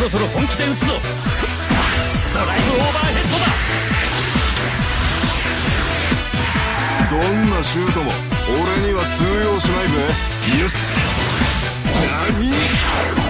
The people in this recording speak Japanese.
ろそろ本気で撃つぞ。ドライブオーバーヘッドだ。 どんなシュートも俺には通用しないぜ。よし。何？